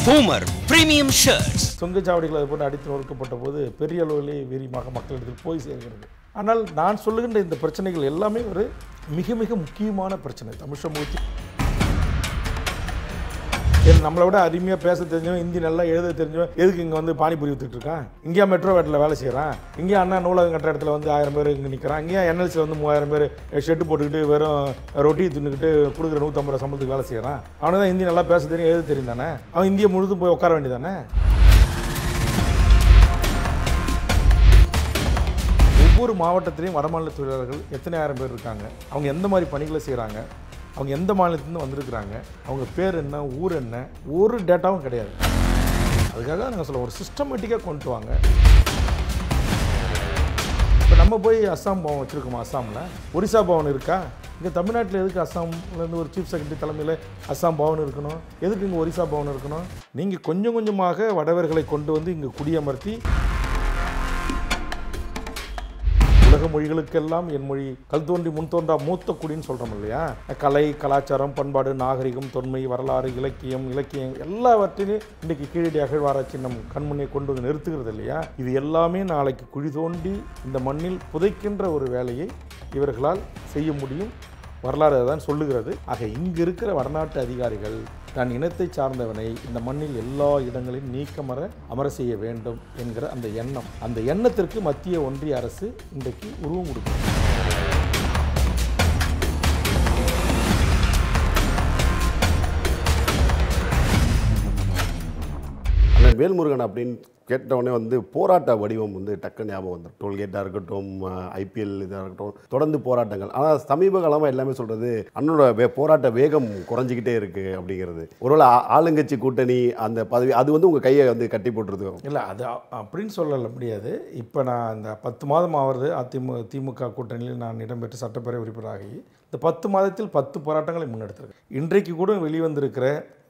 Homer Premium Shirts. சுங்கச்சாவடிகள் அது போன்று அடித்து நொறுக்கப்பட்ட போது பெரிய அளவிலே வீரியமாக மக்களிடத்தில் போய் சேர்கிறது. ஆனால் நான் சொல்லுகின்ற இந்த பிரச்சனைகள் எல்லாமே ஒரு மிக மிக முக்கியமான பிரச்சனை. தமிழ் சமூகத்தில் நம்மளை விட அருமையாக பேச தெரிஞ்சவன், ஹிந்தி நல்லா எழுத தெரிஞ்சவன் எதுக்கு இங்கே வந்து பானிபூரி வித்துட்டு இருக்கான்? இங்கேயா மெட்ரோ வேட்டில் வேலை செய்கிறான்? இங்கேயா அண்ணா நூலகம் கட்டுற இடத்துல வந்து 1000 பேர் இங்கே நிற்கிறான்? இங்கேயா என்எல்சியில் வந்து 3000 பேர் ஷெட்டு போட்டுக்கிட்டு வெறும் ரொட்டி தின்னுக்கிட்டு கொடுக்குற 150 ரூபா சம்பளத்துக்கு வேலை செய்கிறான்? அவனை தான் ஹிந்தி நல்லா பேச தெரியும், எழுத தெரியும் தானே? அவன் இந்தியை முழுதும் போய் உட்கார வேண்டியதானே? ஒவ்வொரு மாவட்டத்திலையும் வடமாநில தொழிலாளர்கள் எத்தனை ஆயிரம் பேர் இருக்காங்க, அவங்க எந்த மாதிரி பணிகளை செய்கிறாங்க, அவங்க எந்த மாநிலத்திலேருந்து வந்திருக்கிறாங்க, அவங்க பேர் என்ன, ஊர் என்ன, ஒரு டேட்டாவும் கிடையாது. அதுக்காக நாங்கள் சொல்ல ஒரு சிஸ்டமேட்டிக்காக கொண்டு வாங்க. இப்போ நம்ம போய் அஸ்ஸாம் பவன் வச்சுருக்கோமா? அஸ்ஸாமில் ஒரிசா பவன் இருக்கா? இங்கே தமிழ்நாட்டில் எதுக்கு அஸ்ஸாம்லேருந்து ஒரு சீஃப் செக்ரட்டரி தலைமையில் அஸ்ஸாம் பவன் இருக்கணும்? எதுக்கு இங்கே ஒரிசா பவன் இருக்கணும்? நீங்கள் கொஞ்சம் கொஞ்சமாக வடவர்களை கொண்டு வந்து இங்கே குடியமர்த்தி உலக மொழிகளுக்கெல்லாம் என் மொழி கல் தோன்றி முன் தோன்றா மூத்த குடின்னு சொல்கிறோம் இல்லையா? கலை, கலாச்சாரம், பண்பாடு, நாகரிகம், தொன்மை, வரலாறு, இலக்கியம் எல்லாவற்றையும் இன்றைக்கு கீழடி அகழ்வாராய்ச்சி நம் கண்முன்னே கொண்டு வந்து நிறுத்துகிறது இல்லையா? இது எல்லாமே நாளைக்கு குழி தோண்டி இந்த மண்ணில் புதைக்கின்ற ஒரு வேலையை இவர்களால் செய்ய முடியும். வரலாறு தான் சொல்லுகிறது. ஆக இங்கு இருக்கிற வடநாட்டு அதிகாரிகள் தன் இனத்தை சார்ந்தவனை இந்த மண்ணில் எல்லா இடங்களையும் நீக்கமர அமர செய்ய வேண்டும் என்கிற அந்த எண்ணம், அந்த எண்ணத்திற்கு மத்திய ஒன்றிய அரசு இன்றைக்கு உருவம் கொடுக்கும். வேல்முருகன் அப்படின்னு கேட்டவுடனே வந்து போராட்ட வடிவம் வந்து டக்கு ஞாபகம் வந்துடும். டோல்கேட்டாக இருக்கட்டும், ஐபிஎல் இதாக இருக்கட்டும், தொடர்ந்து போராட்டங்கள். ஆனால் சமீப காலமாக எல்லாமே சொல்கிறது அண்ணனோட போராட்ட வேகம் குறைஞ்சிக்கிட்டே இருக்குது அப்படிங்கிறது. ஒருவேளை ஆளுங்கட்சி கூட்டணி அந்த பதவி அது வந்து உங்கள் கையை வந்து கட்டி போட்டுருது இல்லை? அது அப்படின்னு சொல்லல முடியாது. இப்போ நான் இந்த 10 மாதம் ஆகிறது திமுக கூட்டணியில் நான் இடம்பெற்று சட்டப்பேரவை உறுப்பினராகி இந்த 10 மாதத்தில் 10 போராட்டங்களை முன்னெடுத்திருக்கேன். இன்றைக்கு கூட வெளிவந்திருக்கிற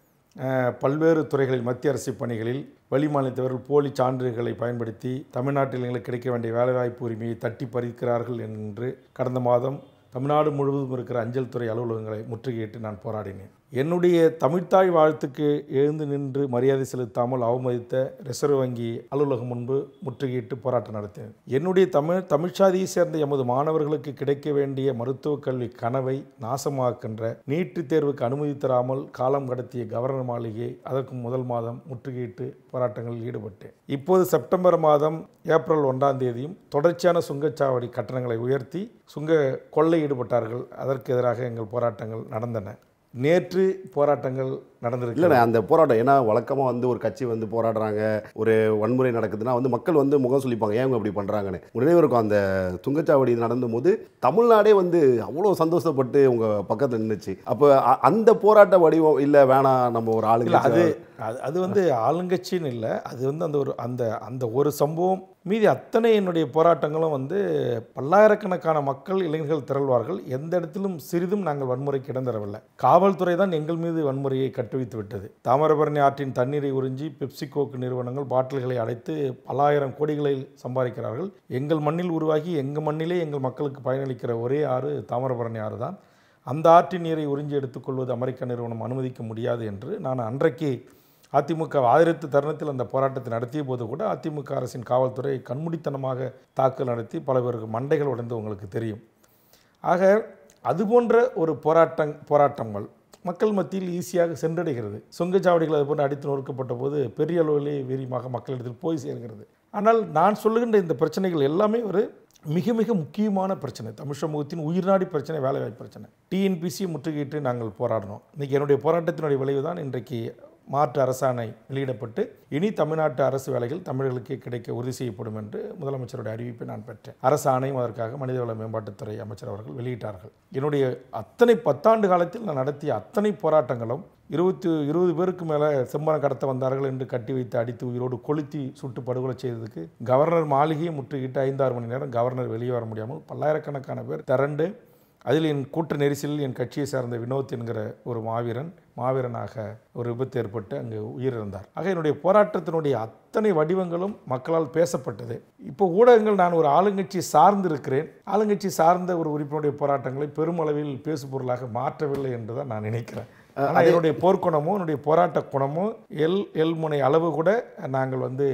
பல்வேறு துறைகளில் மத்திய அரசு பணிகளில் வெளிமாநிலத்தவர்கள் போலி சான்றிதழ்களை பயன்படுத்தி தமிழ்நாட்டில் எங்களுக்கு கிடைக்க வேண்டிய வேலைவாய்ப்பு உரிமையை தட்டி பறிக்கிறார்கள் என்று கடந்த மாதம் தமிழ்நாடு முழுவதும் இருக்கிற அஞ்சல் துறை அலுவலகங்களை முற்றுகையிட்டு நான் போராடினேன். என்னுடைய தமிழ்த்தாய் வாழ்த்துக்கு எழுந்து நின்று மரியாதை செலுத்தாமல் அவமதித்த ரிசர்வ் வங்கி அலுவலகம் முன்பு முற்றுகையிட்டு போராட்டம் நடத்தினேன். என்னுடைய தமிழ்ச்சாதியை சேர்ந்த எமது மாணவர்களுக்கு கிடைக்க வேண்டிய மருத்துவக் கல்வி கனவை நாசமாக்கின்ற நீட்டு தேர்வுக்கு அனுமதி தராமல் காலம் கடத்திய கவர்னர் மாளிகை அதற்கு முதல் மாதம் முற்றுகையிட்டு போராட்டங்களில் ஈடுபட்டேன். இப்போது செப்டம்பர் மாதம் ஏப்ரல் 1ஆம் தேதியும் தொடர்ச்சியான சுங்கச்சாவடி கட்டணங்களை உயர்த்தி சுங்க கொள்ளை ஈடுபட்டார்கள். அதற்கு எதிராக எங்கள் போராட்டங்கள் நடந்தன. நேற்று போராட்டங்கள் நடந்திருக்கு. இல்லைண்ணே, அந்த போராட்டம் ஏன்னா வழக்கமாக வந்து ஒரு கட்சி வந்து போராடுறாங்க, ஒரு வன்முறை நடக்குதுன்னா வந்து மக்கள் வந்து முகம் சொல்லிப்பாங்க, ஏன் அப்படி பண்ணுறாங்கன்னு. நினைவு இருக்கும் அந்த சுங்கச்சாவடி நடந்தபோது தமிழ்நாடே வந்து அவ்வளோ சந்தோஷப்பட்டு உங்கள் பக்கத்தில் நின்றுச்சு. அப்போ அந்த போராட்ட வடிவம் இல்லை வேணாம் நம்ம ஒரு ஆளுங்க அது வந்து ஆளுங்கட்சின்னு இல்லை, அது வந்து அந்த ஒரு சம்பவம். மீதி அத்தனை என்னுடைய போராட்டங்களும் வந்து பல்லாயிரக்கணக்கான மக்கள், இளைஞர்கள் திரள்வார்கள். எந்த இடத்திலும் சிறிதும் நாங்கள் வன்முறைக்கு இடம் தரவில்லை. காவல்துறை தான் எங்கள் மீது வன்முறையை கட்டுவித்து விட்டது. தாமிரபரணி ஆற்றின் தண்ணீரை உறிஞ்சி பெப்சிகோக்கு நிறுவனங்கள் பாட்டில்களை அடைத்து பல்லாயிரம் கோடிகளை சம்பாதிக்கிறார்கள். எங்கள் மண்ணில் உருவாகி எங்கள் மண்ணிலே எங்கள் மக்களுக்கு பயனளிக்கிற ஒரே ஆறு தாமிரபரணி ஆறு தான். அந்த ஆற்றின் நீரை உறிஞ்சி எடுத்துக்கொள்வது அமெரிக்க நிறுவனம் அனுமதிக்க முடியாது என்று நான் அன்றைக்கு அதிமுக ஆதரித்த தருணத்தில் அந்த போராட்டத்தை நடத்திய போது கூட அதிமுக அரசின் காவல்துறை கண்மூடித்தனமாக தாக்குதல் நடத்தி பல பேருக்கு மண்டைகள் உடைந்து உங்களுக்கு தெரியும். ஆக அதுபோன்ற ஒரு போராட்டங்கள் மக்கள் மத்தியில் ஈஸியாக சென்றடைகிறது. சுங்கச்சாவடிகள் அது போன்று அடித்து நொறுக்கப்பட்ட போது பெரிய அளவிலே வீரியமாக மக்களிடத்தில் போய் சேர்கிறது. ஆனால் நான் சொல்லுகின்ற இந்த பிரச்சனைகள் எல்லாமே ஒரு மிக மிக முக்கியமான பிரச்சனை. தமிழ் சமூகத்தின் உயிர்நாடி பிரச்சனை, வேலைவாய்ப்பு பிரச்சனை. டிஎன்பிசி முற்றுகையிட்டு நாங்கள் போராடினோம். இன்றைக்கி என்னுடைய போராட்டத்தினுடைய விளைவு தான் இன்றைக்கு மாற்று அரசாணை வெளியிடப்பட்டு இனி தமிழ்நாட்டு அரசு வேலைகள் தமிழர்களுக்கு கிடைக்க உறுதி செய்யப்படும் என்று முதலமைச்சருடைய அறிவிப்பை நான் பெற்றேன். அரசாணையும் அதற்காக மனிதவள மேம்பாட்டுத்துறை அமைச்சர் அவர்கள் வெளியிட்டார்கள். என்னுடைய அத்தனை 10 ஆண்டு காலத்தில் நான் நடத்திய அத்தனை போராட்டங்களும் 20 பேருக்கு மேலே செம்பரம் கடத்த வந்தார்கள் என்று கட்டி வைத்து அடித்து உயிரோடு கொளுத்தி சுட்டு படுகொலை செய்ததுக்கு கவர்னர் மாளிகையை முற்றுகிட்டு 5-6 மணி நேரம் கவர்னர் வெளியே வர முடியாமல் பல்லாயிரக்கணக்கான பேர் திரண்டு, அதில் என் கூட்ட நெரிசலில் என் கட்சியை சார்ந்த வினோத் என்கிற ஒரு மாவீரனாக ஒரு விபத்து ஏற்பட்டு அங்கு உயிரிழந்தார். ஆக என்னுடைய போராட்டத்தினுடைய அத்தனை வடிவங்களும் மக்களால் பேசப்பட்டது. இப்போ ஊடகங்கள் நான் ஒரு ஆளுங்கட்சி சார்ந்து இருக்கிறேன், ஆளுங்கட்சி சார்ந்த ஒரு உறுப்பினருடைய போராட்டங்களை பெருமளவில் பேசுபொருளாக மாற்றவில்லை என்றுதான் நான் நினைக்கிறேன். ஆனால் என்னுடைய போர்க்குணமும் என்னுடைய போராட்ட குணமும் எல்முனை அளவு கூட நாங்கள் வந்து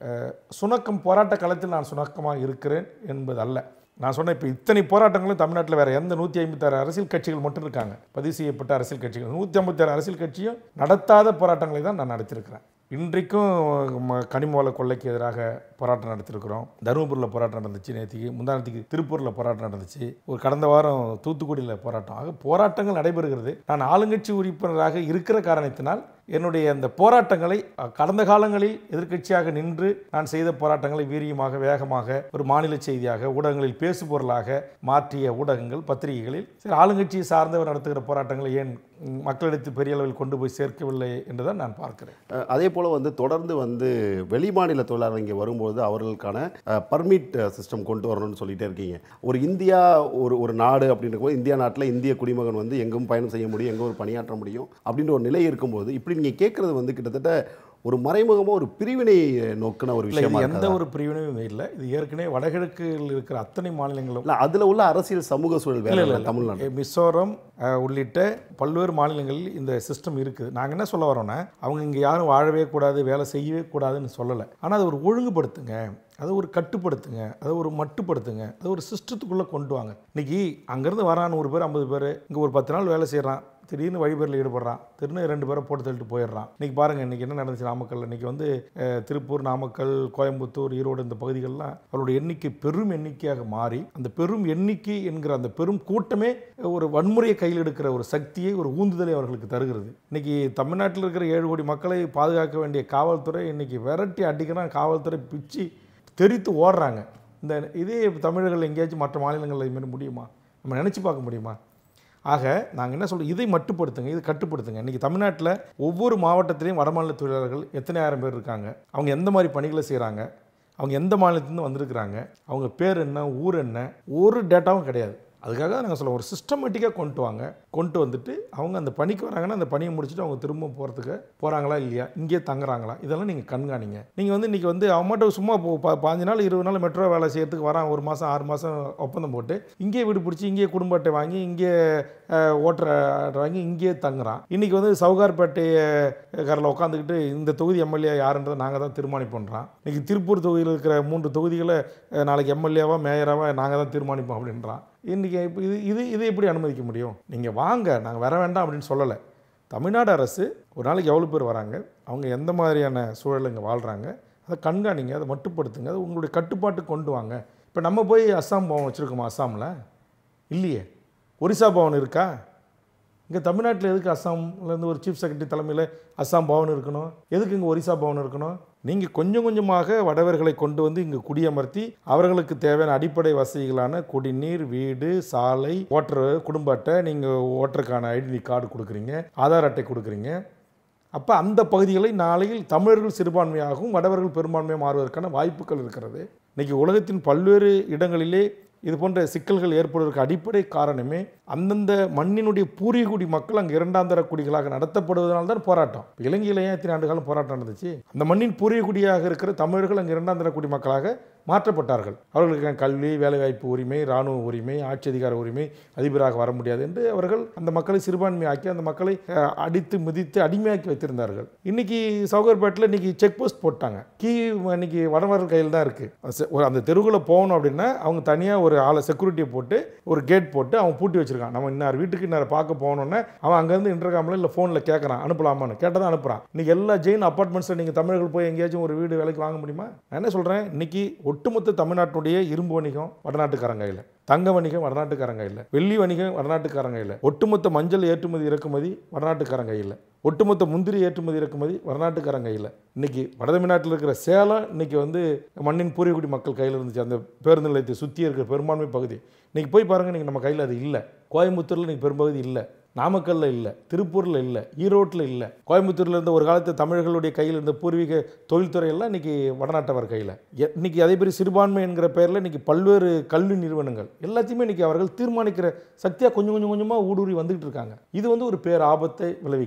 சுணக்கம் போராட்ட களத்தில் நான் சுணக்கமாக இருக்கிறேன் என்பது அல்ல. நான் சொன்னேன், இப்போ இத்தனை போராட்டங்களும் தமிழ்நாட்டில் வேறு எந்த 156 அரசியல் கட்சிகள் மட்டும் இருக்காங்க, பதிவு செய்யப்பட்ட அரசியல் கட்சிகள். 156 அரசியல் கட்சியும் நடத்தாத போராட்டங்களை தான் நான் நடத்தியிருக்கிறேன். இன்றைக்கும் கனிம வள கொள்ளைக்கு எதிராக போராட்டம் நடத்திருக்கிறோம். தருமபுரியில் போராட்டம் நடந்துச்சு, நேற்றுக்கு முந்தானத்துக்கு திருப்பூரில் போராட்டம் நடந்துச்சு, ஒரு கடந்த வாரம் தூத்துக்குடியில் போராட்டம். ஆக போராட்டங்கள் நடைபெறுகிறது. நான் ஆளுங்கட்சி உறுப்பினராக இருக்கிற காரணத்தினால் என்னுடைய அந்த போராட்டங்களை கடந்த காலங்களில் எதிர்க்கட்சியாக நின்று நான் செய்த போராட்டங்களை வீரியமாக வேகமாக ஒரு மாநில செய்தியாக ஊடகங்களில் பேசுபொருளாக மாற்றிய ஊடகங்கள் பத்திரிகைகளில் சரி ஆளுங்கட்சியை சார்ந்தவர் நடத்துகிற போராட்டங்களை ஏன் மக்களிடத்தில் பெரிய அளவில் கொண்டு போய் சேர்க்கவில்லை என்றுதான் நான் பார்க்கிறேன். அதே போல் வந்து தொடர்ந்து வந்து வெளிமாநில தொழிலாளர் இங்கே வரும்போது அவர்களுக்கான பர்மிட் சிஸ்டம் கொண்டு வரணும்னு சொல்லிகிட்டே இருக்கீங்க. ஒரு இந்தியா ஒரு நாடு அப்படின்றபோது இந்தியா நாட்டில் இந்திய குடிமகன் வந்து எங்கும் பயணம் செய்ய முடியும், எங்கே ஒரு பணியாற்ற முடியும் அப்படின்ற ஒரு நிலை இருக்கும்போது இப்படி நீங்கள் கேட்குறது வந்து கிட்டத்தட்ட ஒரு மறைமுகமாக ஒரு பிரிவினை நோக்கின ஒரு விஷயம். எந்த ஒரு பிரிவினையும் இல்லை. இது ஏற்கனவே வடகிழக்கில் இருக்கிற அத்தனை மாநிலங்களும் இல்லை, அதில் உள்ள அரசியல் சமூக சூழல் வேலை இல்லை. தமிழ்நாடு, மிசோரம் உள்ளிட்ட பல்வேறு மாநிலங்களில் இந்த சிஸ்டம் இருக்குது. நாங்கள் என்ன சொல்ல வரோன்னா, அவங்க இங்கே யாரும் வாழவே கூடாது, வேலை செய்யவே கூடாதுன்னு சொல்லலை. ஆனால் அதை ஒரு ஒழுங்குபடுத்துங்க, அதை ஒரு கட்டுப்படுத்துங்க, அதை ஒரு மட்டுப்படுத்துங்க, அதை ஒரு சிஸ்டத்துக்குள்ளே கொண்டு வாங்க. இன்றைக்கி அங்கேருந்து வரான் 100 பேர் 50 பேர், இங்கே ஒரு 10 நாள் வேலை செய்கிறான், திடீர்னு வழிபேரில் ஈடுபடுறான், திடீர்னு 2 பேரை போட்டு தள்ளிட்டு போயிடுறான். இன்றைக்கி பாருங்கள், இன்றைக்கி என்ன நடந்துச்சு நாமக்கல். இன்றைக்கி வந்து திருப்பூர், நாமக்கல், கோயம்புத்தூர், ஈரோடு இந்த பகுதிகளெலாம் அவருடைய எண்ணிக்கை பெரும் எண்ணிக்கையாக மாறி அந்த பெரும் எண்ணிக்கை என்கிற அந்த பெரும் கூட்டமே ஒரு வன்முறையை கையில் எடுக்கிற ஒரு சக்தியை, ஒரு ஊந்துதலை அவர்களுக்கு தருகிறது. இன்றைக்கி தமிழ்நாட்டில் இருக்கிற 7 கோடி மக்களை பாதுகாக்க வேண்டிய காவல்துறை இன்றைக்கி விரட்டி அடிக்கிறான், காவல்துறை பிச்சு தெரித்து ஓடுறாங்க. இதே தமிழர்கள் எங்கேயாச்சும் மற்ற மாநிலங்களில் இதுமாரி முடியுமா? நம்ம நினச்சி பார்க்க முடியுமா? ஆக நாங்கள் என்ன சொல்கிறோம், இதை மட்டுப்படுத்துங்க, இது கட்டுப்படுத்துங்க. இன்றைக்கி தமிழ்நாட்டில் ஒவ்வொரு மாவட்டத்திலையும் வடமாநில தொழிலாளர்கள் எத்தனை ஆயிரம் பேர் இருக்காங்க, அவங்க எந்த மாதிரி பணிகளை செய்கிறாங்க, அவங்க எந்த மாநிலத்திலேருந்து வந்திருக்கிறாங்க, அவங்க பேர் என்ன, ஊர் என்ன, ஒரு டேட்டாவும் கிடையாது. அதுக்காக தான் நாங்கள் சொல்லுவோம், ஒரு சிஸ்டமேட்டிக்காக கொண்டு வந்துட்டு அவங்க அந்த பணிக்கு வராங்கன்னா அந்த பணியை முடிச்சுட்டு அவங்க திரும்ப போகிறாங்களா இல்லையா, இங்கே தங்குறாங்களா, இதெல்லாம் நீங்கள் கண்காணிங்க. நீங்கள் வந்து இன்றைக்கி வந்து அவங்கள்ட்ட சும்மா 15 நாள் 20 நாள் மெட்ரோ வேலை செய்யறதுக்கு வரான், 1 மாதம் 6 மாதம் ஒப்பந்தம் போட்டு இங்கே வீடு பிடிச்சி, இங்கே குடும்ப அட்டை வாங்கி, இங்கே ஓட்டர் வாங்கி இங்கேயே தங்குறான். இன்றைக்கி வந்து சவுகார்பேட்டை காரில் உட்காந்துக்கிட்டு இந்த தொகுதி எம்எல்ஏ யாருன்றதை நாங்கள் தான் தீர்மானிப்போன்றான். இன்றைக்கி திருப்பூர் தொகுதியில் இருக்கிற 3 தொகுதிகளை நாளைக்கு எம்எல்ஏவா மேயராவா நாங்கள் தான் தீர்மானிப்போம் அப்படின்றான். இன்றைக்கி இப்போ இது எப்படி அனுமதிக்க முடியும்? நீங்கள் வாங்க, நாங்கள் வர வேண்டாம் அப்படின்னு சொல்லலை. தமிழ்நாடு அரசு ஒரு நாளைக்கு எவ்வளோ பேர் வராங்க, அவங்க எந்த மாதிரியான சூழல் இங்கே வாழ்கிறாங்க, அதை கண்காணிங்க, அதை மட்டுப்படுத்துங்க, அதை உங்களுடைய கட்டுப்பாட்டுக்கு கொண்டு வாங்க. இப்போ நம்ம போய் அஸ்ஸாம் பவன் வச்சுருக்கோமா? அஸ்ஸாமில் இல்லையே. ஒரிசா பவன் இருக்கா? இங்கே தமிழ்நாட்டில் எதுக்கு அஸ்ஸாம்லேருந்து ஒரு சீஃப் செக்ரட்டரி தலைமையில் அஸ்ஸாம் பவன் இருக்கணும்? எதுக்கு இங்கே ஒரிசா பவன் இருக்கணும்? நீங்கள் கொஞ்சம் கொஞ்சமாக வடவர்களை கொண்டு வந்து இங்கே குடியமர்த்தி அவர்களுக்கு தேவையான அடிப்படை வசதிகளான குடிநீர், வீடு, சாலை, ஓட்டர் குடும்ப அட்டை, நீங்கள் ஓட்டருக்கான ஐடென்டி கார்டு கொடுக்குறீங்க, ஆதார் அட்டை கொடுக்குறீங்க. அப்போ அந்த பகுதிகளை நாளையில் தமிழர்கள் சிறுபான்மையாகவும் வடவர்கள் பெரும்பான்மையாக மாறுவதற்கான வாய்ப்புகள் இருக்கிறது. இன்றைக்கி உலகத்தின் பல்வேறு இடங்களிலே இது போன்ற சிக்கல்கள் ஏற்படுவதற்கு அடிப்படை காரணமே அந்தந்த மண்ணினுடைய பூர்வீகுடி மக்கள் அங்கே 2ஆம் தர குடிகளாக நடத்தப்படுவதனால தான் போராட்டம். இலங்கையில் ஏன் இத்தனை ஆண்டு காலம் போராட்டம் நடந்துச்சு? அந்த மண்ணின் பூர்வீகுடியாக இருக்கிற தமிழர்கள் அங்கே 2ஆம் தர குடி மக்களாக மாற்றப்பட்டார்கள். அவர்களுக்கு கல்வி, வேலைவாய்ப்பு உரிமை, இராணுவ உரிமை, ஆட்சி அதிகார உரிமை, அதிபராக வர முடியாது என்று அவர்கள் அந்த மக்களை சிறுபான்மையாக்கி அந்த மக்களை அடித்து மிதித்து அடிமையாக்கி வைத்திருந்தார்கள். இன்னைக்கு சவுகார்பேட்டில் இன்னைக்கு செக் போஸ்ட் போட்டாங்க. இன்னைக்கு வடவர்கள் கையில் தான் இருக்குது. அந்த தெருவுக்குள்ளே போகணும் அப்படின்னா அவங்க தனியாக ஒரு ஆளை செக்யூரிட்டியை போட்டு ஒரு கேட் போட்டு அவன் பூட்டி வச்சிருக்கான். நம்ம இன்னார் வீட்டுக்கு இன்னார் பார்க்க போகணுன்னு அவன் அங்கேருந்து இன்டர்காமில் இல்லை ஃபோனில் கேட்குறான், அனுப்பலாமான்னு கேட்டதான் அனுப்புகிறான். இன்னைக்கு எல்லா ஜெயின் அப்பார்ட்மெண்ட்ஸில் நீங்கள் தமிழர்கள் போய் எங்கேயாச்சும் ஒரு வீடு வேலைக்கு வாங்க முடியுமா? நான் என்ன சொல்கிறேன், இன்னைக்கு ஒட்டுமொத்த தமிழ்நாட்டுடைய இரும்பு வணிகம் வடநாட்டுக்காரங்க இல்லை, தங்க வணிகம் வடநாட்டுக்காரங்க இல்லை, வெள்ளி வணிகம் வடநாட்டுக்காரங்க இல்லை, ஒட்டுமொத்த மஞ்சள் ஏற்றுமதி இறக்குமதி வடநாட்டுக்காரங்க இல்லை, ஒட்டுமொத்த முந்திரி ஏற்றுமதி இறக்குமதி வடநாட்டுக்காரங்க இல்லை. இன்னைக்கு வட தமிழ்நாட்டில் இருக்கிற சேலம் இன்னைக்கு வந்து மண்ணின் பூர்வீகுடி மக்கள் கையில் இருந்துச்சு. அந்த பேருந்து நிலையத்தை சுற்றி இருக்கிற பெரும்பான்மை பகுதி இன்னைக்கு போய் பாருங்கள், நீங்கள் நம்ம கையில் அது இல்லை. கோயம்புத்தூரில் இன்னைக்கு பெரும்பகுதி இல்லை, நாமக்கல்ல இல்லை, திருப்பூரில் இல்லை, ஈரோட்டில் இல்லை. கோயம்புத்தூரில் இருந்த ஒரு காலத்தில் தமிழர்களுடைய கையில் இருந்த பூர்வீக தொழில்துறை எல்லாம் இன்றைக்கி வடநாட்டவர் கையில். இன்றைக்கி அதே மாதிரி சிறுபான்மை என்கிற பெயரில் இன்றைக்கி பல்வேறு கல்வி நிறுவனங்கள் எல்லாத்தையுமே இன்றைக்கி அவர்கள் தீர்மானிக்கிற சக்தியாக கொஞ்சம் கொஞ்சமாக ஊடுருவி வந்துக்கிட்டு இருக்காங்க. இது வந்து ஒரு பேர் ஆபத்தை விளைவிக்கும்.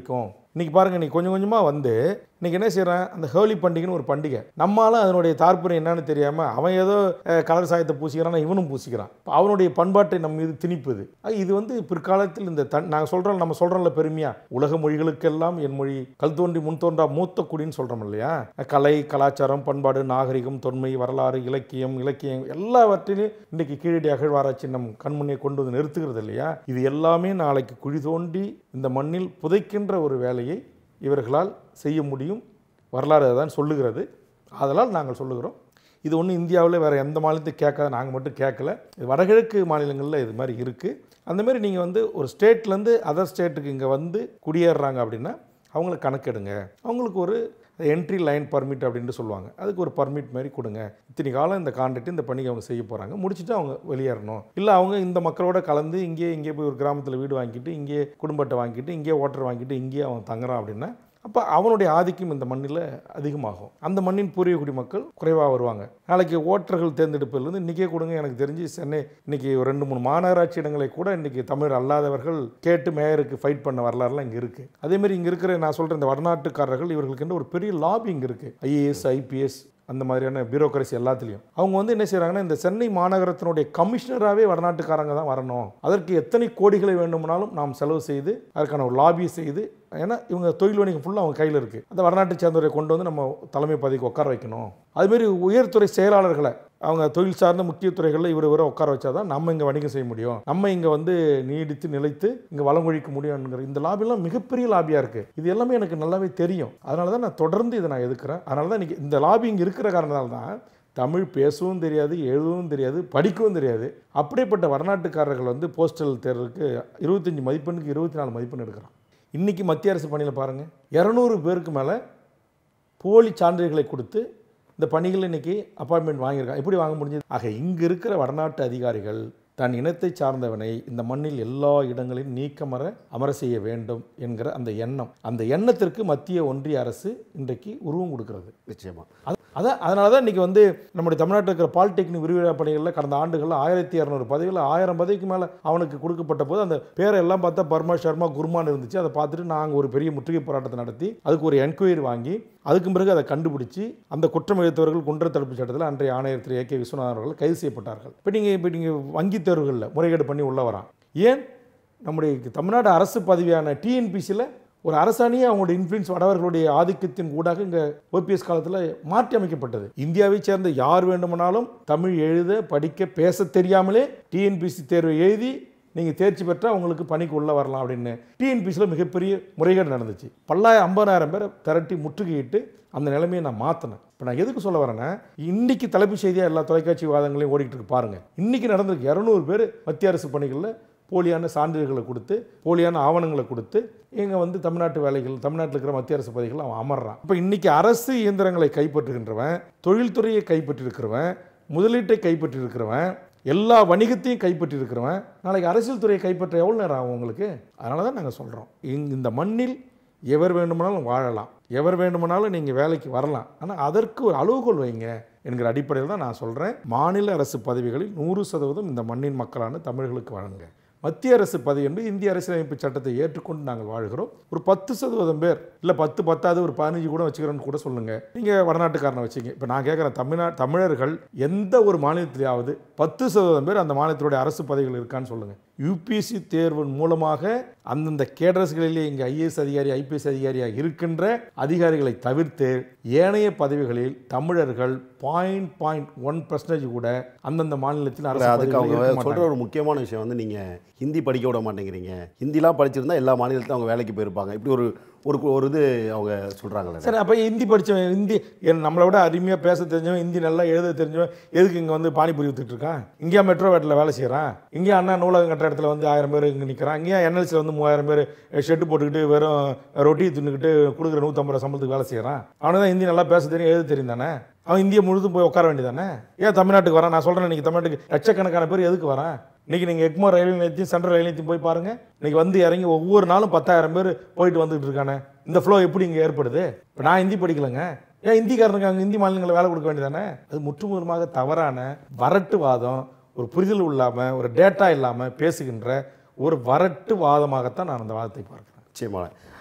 இன்றைக்கி பாருங்கள், இன்றைக்கி கொஞ்சம் கொஞ்சமாக வந்து இன்றைக்கி என்ன செய்கிறான், அந்த ஹோலி பண்டிகைன்னு ஒரு பண்டிகை, நம்மளால் அதனுடைய தாற்பயம் என்னன்னு தெரியாமல் அவன் ஏதோ கலர் சாயத்தை பூசிக்கிறான், இவனும் பூசிக்கிறான். அவனுடைய பண்பாட்டை நம்ம மீது திணிப்புது. இது வந்து பிற்காலத்தில் இந்த நாங்கள் சொல்கிறோம், நம்ம சொல்கிறோம்ல பெருமையாக, உலக மொழிகளுக்கெல்லாம் என் மொழி கல் தோன்றி முன் தோன்றா மூத்த குடின்னு சொல்கிறோம் இல்லையா. கலை, கலாச்சாரம், பண்பாடு, நாகரிகம், தொன்மை, வரலாறு, இலக்கியம் எல்லாவற்றிலையும் இன்றைக்கி கீழடி அகழ்வாராய்ச்சி நம் கண்முன்னே கொண்டு வந்து நிறுத்துகிறது இல்லையா. இது எல்லாமே நாளைக்கு குழி தோண்டி இந்த மண்ணில் புதைக்கின்ற ஒரு வேலையை இவர்களால் செய்ய முடியும். வரலாறு தான் சொல்லுகிறது. அதனால் நாங்கள் சொல்லுகிறோம். இது ஒன்றும் இந்தியாவில் வேறு எந்த மாநிலத்தையும் கேட்காத, நாங்கள் மட்டும் கேட்கல. இது வடகிழக்கு மாநிலங்களில் இது மாதிரி இருக்குது. அந்தமாரி நீங்கள் வந்து ஒரு ஸ்டேட்லேருந்து அதர் ஸ்டேட்டுக்கு இங்கே வந்து குடியேறுறாங்க அப்படின்னா அவங்கள கணக்கெடுங்க. அவங்களுக்கு ஒரு என்ட்ரி லைன் பர்மிட் அப்படின்ட்டு சொல்லுவாங்க. அதுக்கு ஒரு பர்மிட் மாதிரி கொடுங்க. இத்தனை காலம் இந்த கான்ட்ராக்ட் இந்த பணிக்கு அவங்க செய்ய போகிறாங்க, முடிச்சுட்டு அவங்க வெளியேறணும். இல்லை அவங்க இந்த மக்களோட கலந்து இங்கே போய் ஒரு கிராமத்தில் வீடு வாங்கிட்டு, இங்கே குடும்ப அட்டை வாங்கிட்டு, இங்கே ஓட்டர் வாங்கிட்டு, இங்கேயே அவன் தங்குறான் அப்படின்னா அப்போ அவனுடைய ஆதிக்கம் இந்த மண்ணில் அதிகமாகும். அந்த மண்ணின் பூர்வீக மக்கள் குறைவாக வருவாங்க. நாளைக்கு ஓட்டர்கள் தேர்ந்தெடுப்பதிலிருந்து இன்றைக்கே கொடுங்க. எனக்கு தெரிஞ்சு சென்னை இன்றைக்கி 2-3 மாநகராட்சி இடங்களை கூட இன்றைக்கி தமிழ் அல்லாதவர்கள் கேட்டு மேயருக்கு ஃபைட் பண்ண வரலாறுலாம் இங்கே இருக்குது. அதேமாதிரி இங்கே இருக்கிற நான் சொல்கிற இந்த வடநாட்டுக்காரர்கள் இவர்களுக்கு ஒரு பெரிய லாபி இங்கே இருக்குது. ஐஏஎஸ், ஐபிஎஸ் அந்த மாதிரியான பியூரோக்ரஸி எல்லாத்துலேயும் அவங்க வந்து என்ன செய்கிறாங்கன்னா, இந்த சென்னை மாநகரத்தினுடைய கமிஷனராகவே வடநாட்டுக்காரங்க தான் வரணும். அதற்கு எத்தனை கோடிகளை வேண்டுமானாலும் நாம் செலவு செய்து அதற்கான ஒரு லாபி செய்து, ஏன்னா இவங்க தொழில் வணிகம் ஃபுல்லாக அவங்க கையில் இருக்குது. அந்த வடநாட்டை சேர்ந்தவரை கொண்டு வந்து நம்ம தலைமை பதவிக்கு உட்கார வைக்கணும். அதுமாரி உயர்துறை செயலாளர்களை அவங்க தொழில் சார்ந்த முக்கிய துறைகளில் இவரை உட்கார வச்சா தான் நம்ம இங்கே வணிகம் செய்ய முடியும், நம்ம இங்கே வந்து நீடித்து நிலைத்து இங்கே வளம் ஒழிக்க முடியும்ங்கிற இந்த லாபிலாம் மிகப்பெரிய லாபியாக இருக்குது. இது எல்லாமே எனக்கு நல்லாவே தெரியும். அதனால தான் நான் தொடர்ந்து இதை நான் எதுக்குறேன். அதனால தான் இன்றைக்கி இந்த லாபி இங்கே இருக்கிற காரணத்தால் தான் தமிழ் பேசவும் தெரியாது, எழுதவும் தெரியாது, படிக்கவும் தெரியாது. அப்படிப்பட்ட வடநாட்டுக்காரர்கள் வந்து போஸ்டல் தேர்வுக்கு 25 மதிப்பெண்ணுக்கு 24 மதிப்பெண் எடுக்கிறான். இன்றைக்கி மத்திய அரசு பணியில் பாருங்கள், 200 பேருக்கு மேலே போலி சான்றிதழ்களை கொடுத்து இந்த பணிகள் இன்றைக்கி அப்பாயின்மெண்ட் வாங்கியிருக்காங்க. எப்படி வாங்க முடிஞ்சது? ஆக இங்கே இருக்கிற வடநாட்டு அதிகாரிகள் தன் இனத்தை சார்ந்தவனை இந்த மண்ணில் எல்லா இடங்களிலும் நீக்கமர அமர செய்ய வேண்டும் என்கிற அந்த எண்ணம், அந்த எண்ணத்திற்கு மத்திய ஒன்றிய அரசு இன்றைக்கு உருவம் கொடுக்கிறது. நிச்சயமாக அதனால தான் இன்றைக்கி வந்து நம்முடைய தமிழ்நாட்டில் இருக்கிற பாலிடெக்னிக் விரிவாக்க பணிகளில் கடந்த ஆண்டுகளில் 1200 பதவிகள் 1000 பதவிக்கு மேலே அவனுக்கு கொடுக்கப்பட்ட போது அந்த பேரை எல்லாம் பார்த்தா பர்மா சர்மா குருமான்னு இருந்துச்சு. அதை பார்த்துட்டு நாங்கள் ஒரு பெரிய முற்றுகை போராட்டத்தை நடத்தி அதுக்கு ஒரு என்கொயரி வாங்கி அதுக்கு பிறகு அதை கண்டுபிடிச்சி அந்த குற்றம் இழைத்தவர்கள் குண்டர் தடுப்பு சட்டத்தில் அன்றைய ஆணையர் திரு ஏ.கே. விஸ்வநாதன் அவர்கள் கைது செய்யப்பட்டார்கள். இப்போ நீங்கள் வங்கி தேர்வுகளில் முறைகேடு பண்ணி உள்ள வரான். ஏன் நம்முடைய தமிழ்நாடு அரசு பதவியான டிஎன்பிசியில் ஒரு அரசாணியை அவங்களுடைய இன்ஃப்ளூயன்ஸ் வடவர்களுடைய ஆதிக்கத்தின் கூடாக இங்கே ஓபிஎஸ் காலத்தில் மாற்றி அமைக்கப்பட்டது. இந்தியாவை சேர்ந்த யார் வேண்டுமானாலும் தமிழ் எழுத படிக்க பேச தெரியாமலே டிஎன்பிசி தேர்வை எழுதி நீங்கள் தேர்ச்சி பெற்றால் உங்களுக்கு பணிக்கு உள்ள வரலாம் அப்படின்னு டிஎன்பிசியில் மிகப்பெரிய முறைகேடு நடந்துச்சு. 50,000 பேரை திரட்டி முற்றுகையிட்டு அந்த நிலைமையை நான் மாற்றினேன். இப்போ நான் எதுக்கு சொல்ல வரேன்னா, இன்றைக்கி தலைப்பு செய்தியாக எல்லா தொலைக்காட்சி விவாதங்களையும் ஓடிக்கிட்டு இருக்கு பாருங்கள். இன்றைக்கி நடந்திருக்கு 200 பேர் மத்திய அரசு பணிகளில் போலியான சான்றிதழ்களை கொடுத்து போலியான ஆவணங்களை கொடுத்து இங்கே வந்து தமிழ்நாட்டு வேலைகள் தமிழ்நாட்டில் இருக்கிற மத்திய அரசு பதவிகள் அவன் அமர்றான். இப்போ இன்றைக்கி அரசு இயந்திரங்களை கைப்பற்றுகின்றவன், தொழில்துறையை கைப்பற்றியிருக்கிறவன், முதலீட்டை கைப்பற்றியிருக்கிறவன், எல்லா வணிகத்தையும் கைப்பற்றியிருக்கிறவன் நாளைக்கு அரசியல் துறையை கைப்பற்ற எவ்வளோ நேரம் ஆகும் உங்களுக்கு? அதனால தான் நாங்கள் சொல்கிறோம், இந்த மண்ணில் எவர் வேண்டுமானாலும் வாழலாம், எவர் வேண்டுமானாலும் நீங்கள் வேலைக்கு வரலாம், ஆனால் அதற்கு ஒரு அளவுகோல் வைங்க என்கிற அடிப்படையில் தான் நான் சொல்கிறேன். மாநில அரசு பதவிகளில் 100% இந்த மண்ணின் மக்களான தமிழர்களுக்கு வழங்குங்க. மத்திய அரசு பதவி என்பது இந்திய அரசியலமைப்பு சட்டத்தை ஏற்றுக்கொண்டு நாங்கள் வாழ்கிறோம். ஒரு 10% பேர், இல்லை 10 பத்தாவது ஒரு 15 கூட வச்சுக்கிறோன்னு கூட சொல்லுங்கள். நீங்கள் வடநாட்டுக்காரனை வச்சுங்க. இப்போ நான் கேட்குறேன், தமிழர்கள் எந்த ஒரு மாநிலத்திலேயாவது 10% பேர் அந்த மாநிலத்தினுடைய அரசு பதவிகள் இருக்கான்னு சொல்லுங்கள். யூபிஎஸ்சி தேர்வின் மூலமாக அந்தந்த கேடர்ஸ்களிலே இங்கே ஐஏஎஸ் அதிகாரி ஐபிஎஸ் அதிகாரியாக இருக்கின்ற அதிகாரிகளை தவிர்த்து ஏனைய பதவிகளில் தமிழர்கள் 0.1% கூட அந்தந்த மாநிலத்தில் அதுக்கு அவங்க சொல்கிற ஒரு முக்கியமான விஷயம் வந்து நீங்கள் ஹிந்தி படிக்க விட மாட்டேங்கிறீங்க, ஹிந்திலாம் படிச்சிருந்தா எல்லா மாநிலத்திலும் அவங்க வேலைக்கு போயிருப்பாங்க, இப்படி ஒரு ஒரு இது அவங்க சொல்கிறாங்களே. சரி, அப்போ ஹிந்தி படித்தவன், ஹிந்தி நம்மளை விட அருமையாக பேச தெரிஞ்சவன், ஹிந்தி நல்லா எழுத தெரிஞ்சவன் எதுக்கு இங்கே வந்து பானிபுரி வித்துட்டு இருக்கான்? இங்கேயா மெட்ரோ வேட்டில் வேலை செய்கிறான்? இங்கேயா அண்ணா நூலகம் கட்டுற இடத்துல வந்து 1000 பேர் இங்கே நிற்கிறான்? இங்கேயா என்எல்சியில் வந்து 3000 பேர் ஷெட்டு போட்டுக்கிட்டு வெறும் ரொட்டி தின்னுக்கிட்டு கொடுக்குற 150 ரூபா சம்பளத்துக்கு வேலை செய்கிறான்? அவனை தான் ஹிந்தி நல்லா பேச தெரியும் எழுத தெரியும் தானே? அவன் இந்தியா முழுதும் போய் உட்கார வேண்டியதானே? ஏன் தமிழ்நாட்டுக்கு வரான்? நான் சொல்கிறேன், இன்றைக்கி தமிழ்நாட்டுக்கு லட்சக்கணக்கான பேர் எதுக்கு வரான்? இன்றைக்கி நீங்கள் எக்மோர் ரயில் நிலையத்தையும் சென்ட்ரல் ரயில் நிலையத்தையும் போய் பாருங்கள். இன்றைக்கி வந்து இறங்கி ஒவ்வொரு நாளும் 10,000 பேர் போயிட்டு வந்துட்டு இருக்கானே. இந்த ஃப்ளோ எப்படி இங்கே ஏற்படுது? இப்போ நான் ஹிந்தி படிக்கலைங்க, ஏன் ஹிந்திக்காரனுக்கு அங்கே ஹிந்தி மாநிலங்களில் வேலை கொடுக்க வேண்டியதானே? அது முற்றுமுதமாக தவறான வரட்டுவாதம், ஒரு புரிதல் இல்லாமல், ஒரு டேட்டா இல்லாமல் பேசுகின்ற ஒரு வரட்டு வாதமாகத்தான் நான் அந்த வாதத்தை பார்க்குறேன். நிச்சயமாக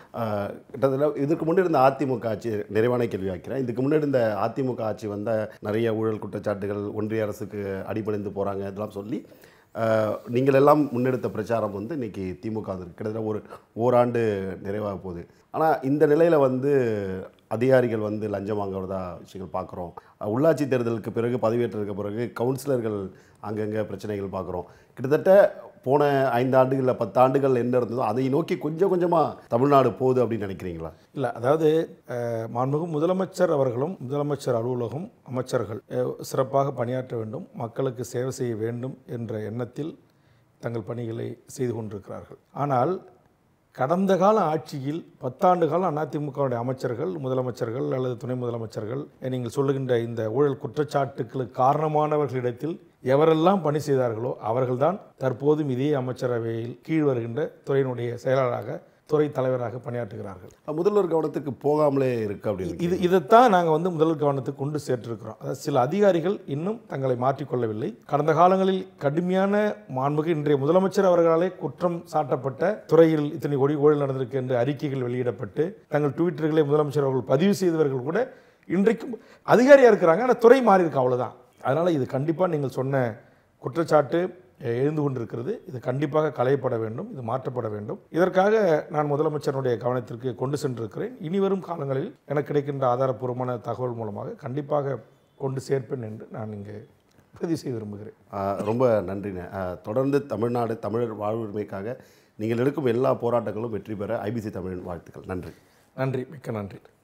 கிட்டத்தட்ட இதுக்கு முன்னாடி இருந்த அதிமுக ஆட்சி, நிறைவான கேள்வி ஆக்கிறேன், இதுக்கு முன்னாடி இருந்த அதிமுக ஆட்சி வந்த நிறைய ஊழல் குற்றச்சாட்டுகள், ஒன்றிய அரசுக்கு அடிபணிந்து போகிறாங்க இதெல்லாம் சொல்லி நீங்கள் எல்லாம் முன்னெடுத்த பிரச்சாரம் வந்து இன்றைக்கி திமுக கிட்டத்தட்ட ஓராண்டு நிறைவாக போகுது. ஆனால் இந்த நிலையில் வந்து அதிகாரிகள் வந்து லஞ்சம் வாங்குறதா விஷயங்கள் பார்க்குறோம். உள்ளாட்சி தேர்தலுக்கு பிறகு பதவியேற்றதுக்கு பிறகு கவுன்சிலர்கள் அங்கங்கே பிரச்சனைகள் பார்க்குறோம். கிட்டத்தட்ட போன 5 ஆண்டுகளில் 10 ஆண்டுகள் என்ன இருந்ததோ அதை நோக்கி கொஞ்சம் கொஞ்சமாக தமிழ்நாடு போகுது அப்படின்னு நினைக்கிறீங்களா? இல்லை, அதாவது மாண்புமிகு முதலமைச்சர் அவர்களும் முதலமைச்சர் அலுவலகம் அமைச்சர்கள் சிறப்பாக பணியாற்ற வேண்டும், மக்களுக்கு சேவை செய்ய வேண்டும் என்ற எண்ணத்தில் தங்கள் பணிகளை செய்து கொண்டிருக்கிறார்கள். ஆனால் கடந்த கால ஆட்சியில் 10 ஆண்டு காலம் அதிமுகவுடைய அமைச்சர்கள், முதலமைச்சர்கள் அல்லது துணை முதலமைச்சர்கள் நீங்கள் சொல்லுகின்ற இந்த ஊழல் குற்றச்சாட்டுகளுக்கு காரணமானவர்களிடத்தில் எவரெல்லாம் பணி செய்தார்களோ அவர்கள்தான் தற்போதும் இதே அமைச்சரவையில் கீழ் வருகின்ற துறையினுடைய செயலாளராக, துறை தலைவராக பணியாற்றுகிறார்கள். முதல்வர் கவனத்துக்கு போகாமலே இருக்கு அப்படின்னு இதைத்தான் நாங்கள் வந்து முதல்வர் கவனத்துக்கு கொண்டு சேர்த்திருக்கிறோம். அதாவது சில அதிகாரிகள் இன்னும் தங்களை மாற்றிக்கொள்ளவில்லை. கடந்த காலங்களில் கடுமையான மாண்புமிகு இன்றைய முதலமைச்சர் அவர்களாலே குற்றம் சாட்டப்பட்ட துறையில் இத்தனை கோடி ஊழல் நடந்திருக்கு என்று அறிக்கைகள் வெளியிடப்பட்டு தங்கள் ட்விட்டர்களை முதலமைச்சர் அவர்கள் பதிவு செய்தவர்கள் கூட இன்றைக்கும் அதிகாரியாக இருக்கிறாங்க. ஆனால் துறை மாறி இருக்கு, அவ்வளோதான். அதனால் இது கண்டிப்பாக நீங்கள் சொன்ன குற்றச்சாட்டு எழுந்து கொண்டிருக்கிறது. இது கண்டிப்பாக களையப்பட வேண்டும், இது மாற்றப்பட வேண்டும். இதற்காக நான் முதலமைச்சருடைய கவனத்திற்கு கொண்டு சென்றிருக்கிறேன். இனிவரும் காலங்களில் எனக்கு கிடைக்கின்ற ஆதாரப்பூர்வமான தகவல் மூலமாக கண்டிப்பாக கொண்டு சேர்ப்பேன் என்று நான் இங்கே பதிவு செய்ய விரும்புகிறேன். ரொம்ப நன்றிண்ணே. தொடர்ந்து தமிழ்நாடு தமிழர் வாழ்வுரிமைக்காக நீங்கள் எடுக்கும் எல்லா போராட்டங்களும் வெற்றி பெற ஐபிசி தமிழின் வாழ்த்துக்கள். நன்றி. நன்றி, மிக்க நன்றி.